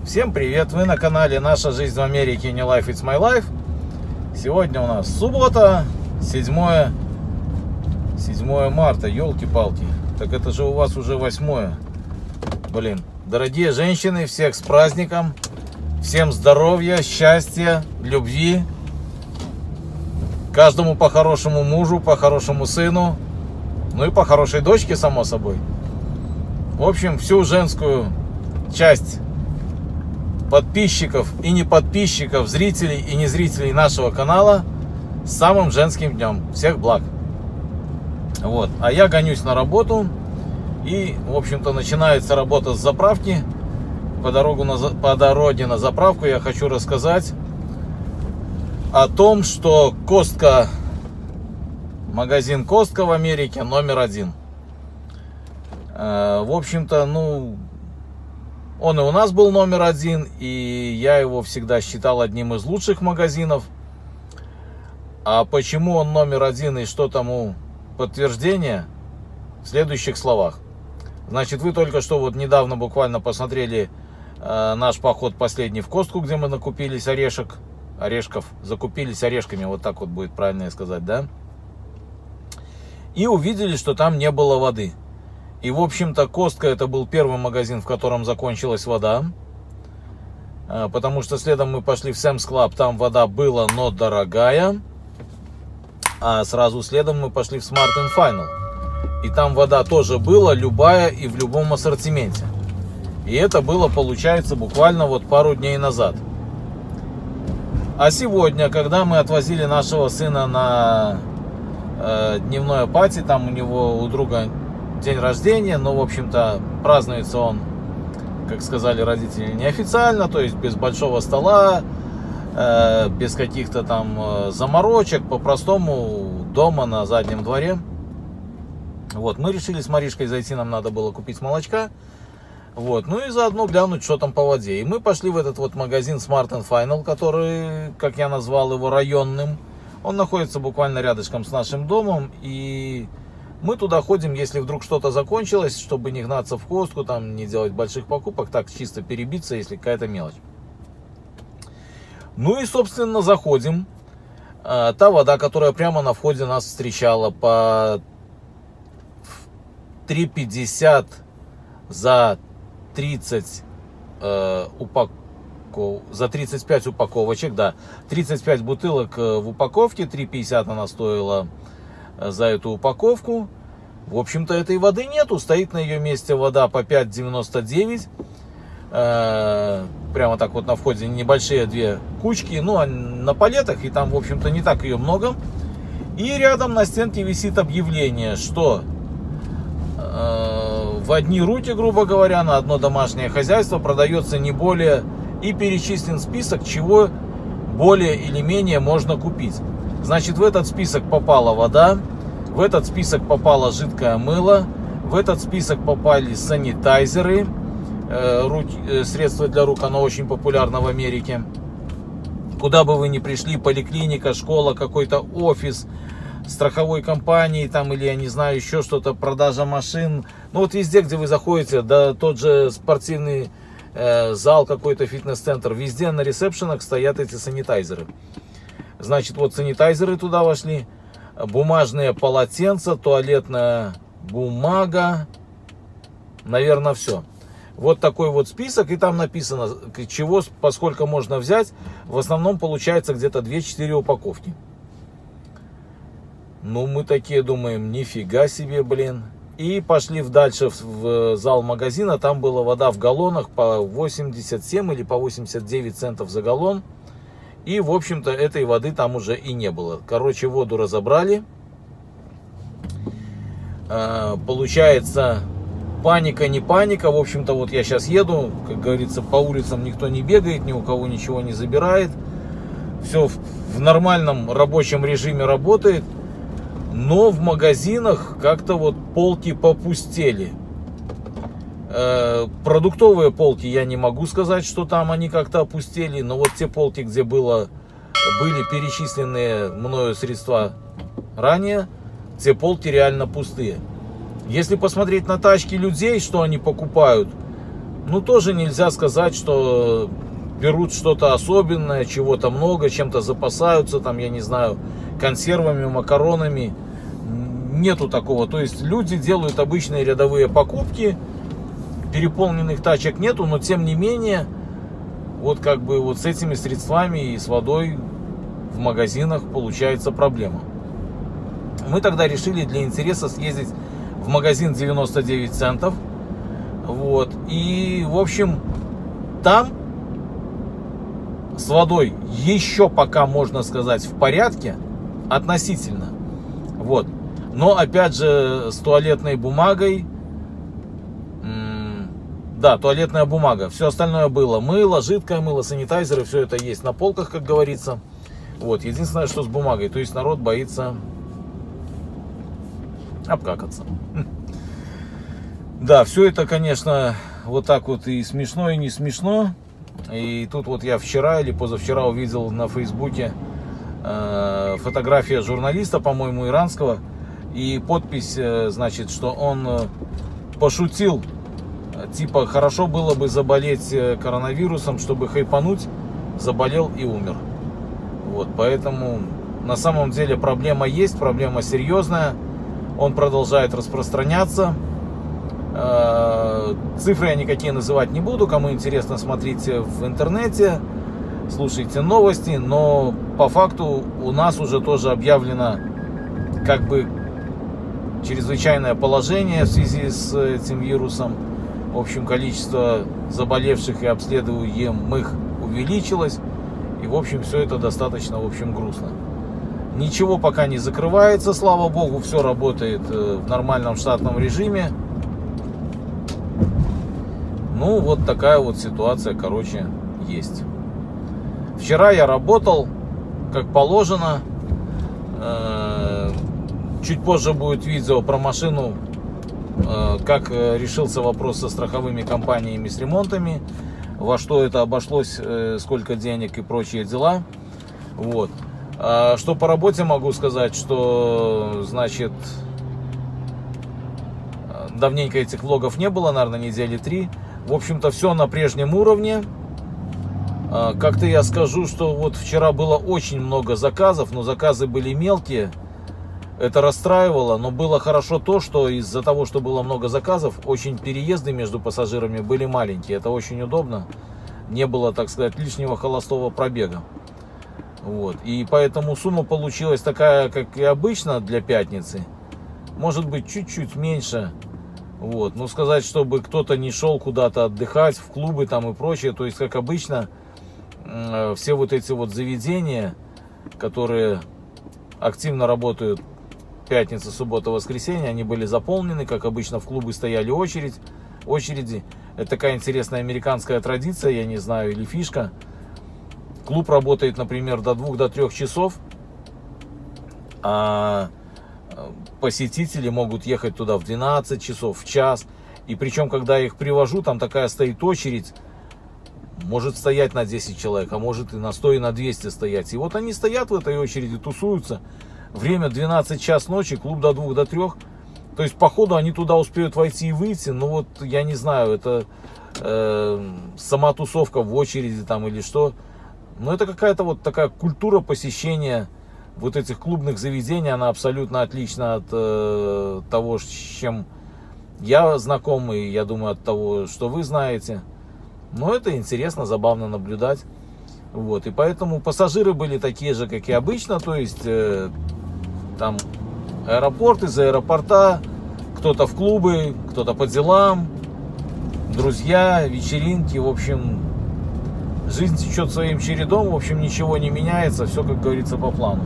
Всем привет! Вы на канале Наша жизнь в Америке, New Life It's My Life. Сегодня у нас суббота, 7 марта, елки-палки. Так это же у вас уже 8. Блин, дорогие женщины, всех с праздником. Всем здоровья, счастья, любви. Каждому по хорошему мужу, по хорошему сыну. Ну и по хорошей дочке, само собой. В общем, всю женскую часть подписчиков и не подписчиков, зрителей и не зрителей нашего канала с самым женским днем. Всех благ. Вот. А я гонюсь на работу. И, в общем-то, начинается работа с заправки. По дороге на заправку я хочу рассказать о том, что Costco, магазин Costco в Америке номер 1. В общем-то, ну, он и у нас был номер 1, и я его всегда считал одним из лучших магазинов. А почему он номер 1 и что тому подтверждение в следующих словах. Значит, вы только что вот недавно буквально посмотрели наш поход последний в Costco, где мы накупились орешков, закупились орешками, вот так вот будет правильно сказать, да? И увидели, что там не было воды. И, в общем-то, Costco это был первый магазин, в котором закончилась вода. Потому что следом мы пошли в Sam's Club, там вода была, но дорогая. А сразу следом мы пошли в Smart & Final. И там вода тоже была, любая и в любом ассортименте. И это было, получается, буквально вот пару дней назад. А сегодня, когда мы отвозили нашего сына на дневное пати, там у него, у друга день рождения, но, в общем-то, празднуется он, как сказали родители, неофициально, то есть без большого стола, без каких-то там заморочек, по-простому дома на заднем дворе. Вот, мы решили с Маришкой зайти, нам надо было купить молочка, вот, ну и заодно глянуть, что там по воде. И мы пошли в этот вот магазин Smart & Final, который, как я назвал его, районным. Он находится буквально рядышком с нашим домом, и мы туда ходим, если вдруг что-то закончилось, чтобы не гнаться в Costco, там не делать больших покупок, так чисто перебиться, если какая-то мелочь. Ну и, собственно, заходим. Та вода, которая прямо на входе нас встречала по 3,50 за 30 за 35 упаковочек, да, 35 бутылок в упаковке, 3,50 она стоила за эту упаковку. В общем-то, этой воды нету, стоит на ее месте вода по 5,99. Прямо так вот на входе небольшие две кучки, ну, на палетах, и там, в общем-то, не так ее много. И рядом на стенке висит объявление, что в одни руки, грубо говоря, на одно домашнее хозяйство продается не более, и перечислен список, чего более или менее можно купить. Значит, в этот список попала вода, в этот список попало жидкое мыло, в этот список попали санитайзеры, средства для рук, оно очень популярно в Америке. Куда бы вы ни пришли, поликлиника, школа, какой-то офис, страховой компании, там, или я не знаю, еще что-то, продажа машин. Ну вот везде, где вы заходите, да, тот же спортивный зал, какой-то фитнес-центр, везде на ресепшенах стоят эти санитайзеры. Значит, вот санитайзеры туда вошли, бумажные полотенца, туалетная бумага, наверное, все. Вот такой вот список, и там написано, чего, поскольку можно взять. В основном получается где-то 2-4 упаковки. Ну, мы такие думаем, нифига себе, блин. И пошли дальше в зал магазина, там была вода в галлонах по 87 или по 89 центов за галлон. И, в общем-то, этой воды там уже и не было. Короче, воду разобрали. Получается, паника, не паника. В общем-то, вот я сейчас еду, как говорится, по улицам никто не бегает, ни у кого ничего не забирает. Все в нормальном рабочем режиме работает. Но в магазинах как-то вот полки попустели. Продуктовые полки я не могу сказать, что там они как-то опустели. Но вот те полки, где были перечисленные мною средства ранее, те полки реально пустые. Если посмотреть на тачки людей, что они покупают, Ну, тоже нельзя сказать, что берут что-то особенное, чего-то много, чем-то запасаются, там, я не знаю, консервами, макаронами. Нету такого. То есть люди делают обычные рядовые покупки, переполненных тачек нету, но тем не менее, вот как бы вот с этими средствами и с водой в магазинах получается проблема. Мы тогда решили для интереса съездить в магазин 99 центов. Вот. И, в общем, там с водой еще пока, можно сказать, в порядке относительно. Вот. Но, опять же, с туалетной бумагой, да, туалетная бумага. Все остальное было. Мыло, жидкое мыло, санитайзеры, все это есть на полках, как говорится. Вот. Единственное, что с бумагой. То есть народ боится обкакаться. Да, все это, конечно, вот так вот и смешно, и не смешно. И тут вот я вчера или позавчера увидел на Фейсбуке фотография журналиста, по-моему, иранского. И подпись, значит, что он пошутил, типа, хорошо было бы заболеть коронавирусом, чтобы хайпануть, заболел и умер. Вот, поэтому на самом деле проблема есть, проблема серьезная. Он продолжает распространяться. Цифры я никакие называть не буду. Кому интересно, смотрите в интернете, слушайте новости. Но по факту у нас уже тоже объявлено как бы чрезвычайное положение в связи с этим вирусом. В общем, количество заболевших и обследуемых увеличилось. И, в общем, все это достаточно, в общем, грустно. Ничего пока не закрывается, слава богу. Все работает в нормальном штатном режиме. Ну, вот такая вот ситуация, короче, есть. Вчера я работал, как положено. Чуть позже будет видео про машину, как решился вопрос со страховыми компаниями, с ремонтами, во что это обошлось, сколько денег и прочие дела. Вот. А что по работе могу сказать, что, значит, давненько этих влогов не было, наверное, недели 3. В общем-то, все на прежнем уровне. Как-то я скажу, что вот вчера было очень много заказов, но заказы были мелкие. Это расстраивало, но было хорошо то, что из-за того, что было много заказов, очень переезды между пассажирами были маленькие. Это очень удобно. Не было, так сказать, лишнего холостого пробега. Вот. И поэтому сумма получилась такая, как и обычно для пятницы. Может быть, чуть-чуть меньше. Вот. Но сказать, чтобы кто-то не шел куда-то отдыхать, в клубы там и прочее. То есть, как обычно, все вот эти вот заведения, которые активно работают пятница, суббота, воскресенье, они были заполнены. Как обычно, в клубы стояли очереди. Это такая интересная американская традиция, я не знаю, или фишка. Клуб работает, например, до 2-3 часов, а посетители могут ехать туда в 12 часов, в час. И причем, когда я их привожу, там такая стоит очередь, может стоять на 10 человек, а может и на 100, и на 200 стоять. И вот они стоят в этой очереди, тусуются. Время 12 час ночи, клуб до 2-3. То есть, походу, они туда успеют войти и выйти. Ну вот, я не знаю, это сама тусовка в очереди там или что. Но это какая-то вот такая культура посещения вот этих клубных заведений. Она абсолютно отлична от того, с чем я знаком, и я думаю, от того, что вы знаете. Но это интересно, забавно наблюдать. Вот. И поэтому пассажиры были такие же, как и обычно. То есть там аэропорт, из аэропорта, кто-то в клубы, кто-то по делам, друзья, вечеринки. В общем, жизнь течет своим чередом. В общем, ничего не меняется. Все, как говорится, по плану.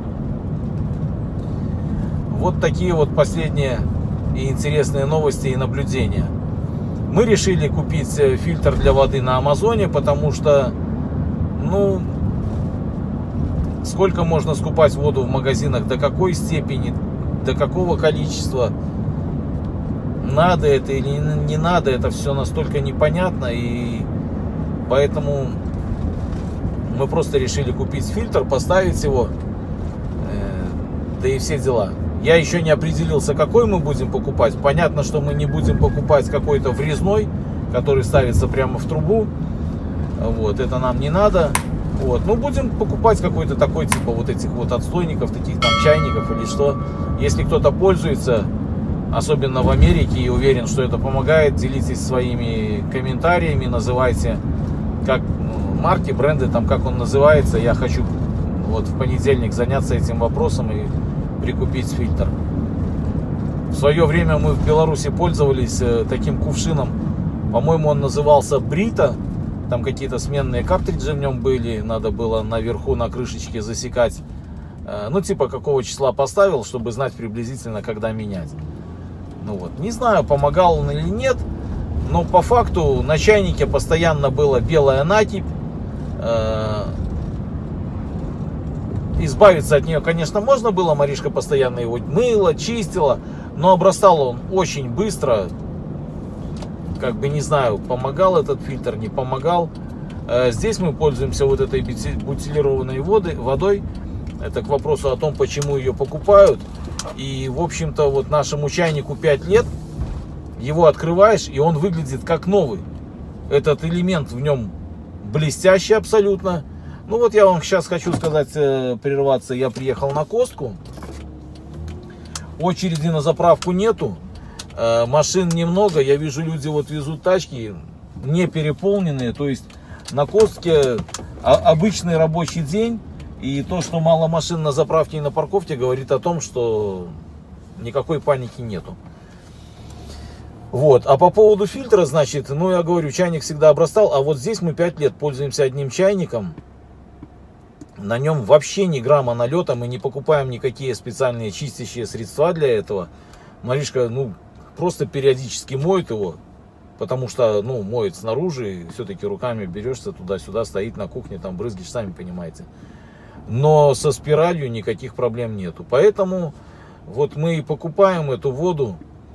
Вот такие вот последние и интересные новости и наблюдения. Мы решили купить фильтр для воды на Амазоне, потому что, ну, сколько можно скупать воду в магазинах, до какой степени, до какого количества, надо это или не надо, это все настолько непонятно, и поэтому мы просто решили купить фильтр, поставить его, да и все дела. Я еще не определился, какой мы будем покупать. Понятно, что мы не будем покупать какой-то врезной, который ставится прямо в трубу. Вот, это нам не надо. Вот, ну будем покупать какой-то такой, типа вот этих вот отстойников, таких там чайников или что. Если кто-то пользуется, особенно в Америке, и уверен, что это помогает, делитесь своими комментариями, называйте как марки, бренды, там как он называется. Я хочу вот в понедельник заняться этим вопросом и прикупить фильтр. В свое время мы в Беларуси пользовались таким кувшином, по-моему, он назывался Брита. Там какие-то сменные картриджи в нем были, надо было наверху на крышечке засекать, ну типа какого числа поставил, чтобы знать приблизительно, когда менять. Ну вот, не знаю, помогал он или нет, но по факту на чайнике постоянно была белая накипь. Избавиться от нее, конечно, можно было, Маришка постоянно его мыла, чистила, но обрастал он очень быстро. Как бы не знаю, помогал этот фильтр, не помогал. Здесь мы пользуемся вот этой бутилированной водой. Это к вопросу о том, почему ее покупают. И, в общем-то, вот нашему чайнику 5 лет. Его открываешь, и он выглядит как новый. Этот элемент в нем блестящий абсолютно. Ну вот я вам сейчас хочу сказать, прерваться. Я приехал на Костку. Очереди на заправку нету. Машин немного, я вижу, люди вот везут тачки не переполненные, то есть на Костке обычный рабочий день, и то, что мало машин на заправке и на парковке, говорит о том, что никакой паники нету. Вот, а по поводу фильтра, значит, ну я говорю, чайник всегда обрастал, а вот здесь мы 5 лет пользуемся одним чайником, на нем вообще ни грамма налета, мы не покупаем никакие специальные чистящие средства для этого. Маришка, ну, просто периодически моет его, потому что, ну, моет снаружи, все-таки руками берешься туда-сюда, стоит на кухне, там брызгишь, сами понимаете. Но со спиралью никаких проблем нету. Поэтому вот мы и покупаем эту воду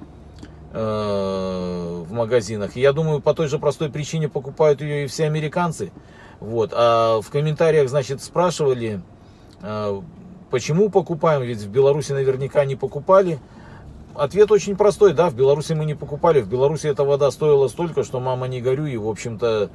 в магазинах. Я думаю, по той же простой причине покупают ее и все американцы. Вот. А в комментариях, значит, спрашивали, почему покупаем, ведь в Беларуси наверняка не покупали. Ответ очень простой, да, в Беларуси мы не покупали, в Беларуси эта вода стоила столько, что мама не горюй, и, в общем-то,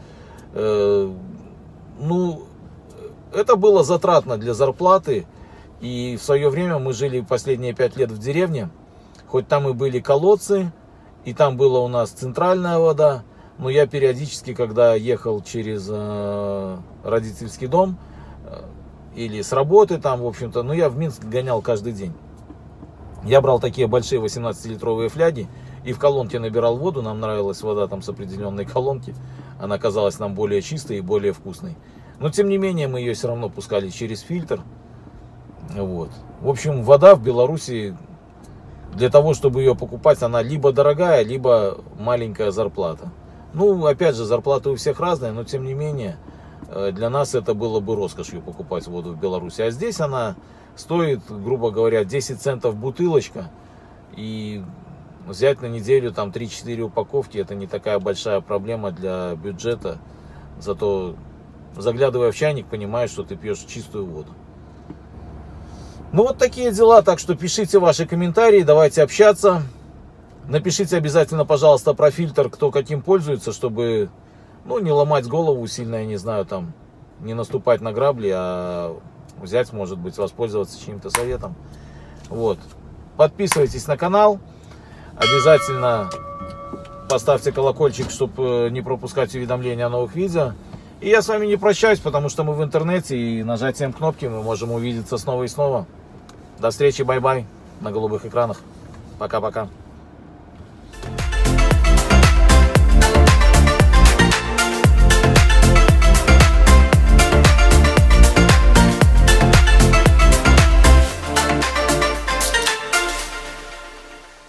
ну, это было затратно для зарплаты, и в свое время мы жили последние 5 лет в деревне, хоть там и были колодцы, и там была у нас центральная вода, но я периодически, когда ехал через родительский дом, или с работы там, в общем-то, ну, я в Минск гонял каждый день. Я брал такие большие 18-литровые фляги и в колонке набирал воду. Нам нравилась вода там с определенной колонки. Она казалась нам более чистой и более вкусной. Но тем не менее мы ее все равно пускали через фильтр. Вот. В общем, вода в Беларуси, для того, чтобы ее покупать, она либо дорогая, либо маленькая зарплата. Ну, опять же, зарплаты у всех разные, но тем не менее, для нас это было бы роскошью покупать воду в Беларуси. А здесь она стоит, грубо говоря, 10 центов бутылочка, и взять на неделю там 3-4 упаковки, это не такая большая проблема для бюджета, зато заглядывая в чайник, понимаешь, что ты пьешь чистую воду. Ну вот такие дела, так что пишите ваши комментарии, давайте общаться, напишите обязательно, пожалуйста, про фильтр, кто каким пользуется, чтобы, ну, не ломать голову сильно, я не знаю, там, не наступать на грабли, а взять, может быть, воспользоваться чьим-то советом. Вот. Подписывайтесь на канал. Обязательно поставьте колокольчик, чтобы не пропускать уведомления о новых видео. И я с вами не прощаюсь, потому что мы в интернете, и нажатием кнопки мы можем увидеться снова и снова. До встречи, бай-бай, на голубых экранах. Пока-пока.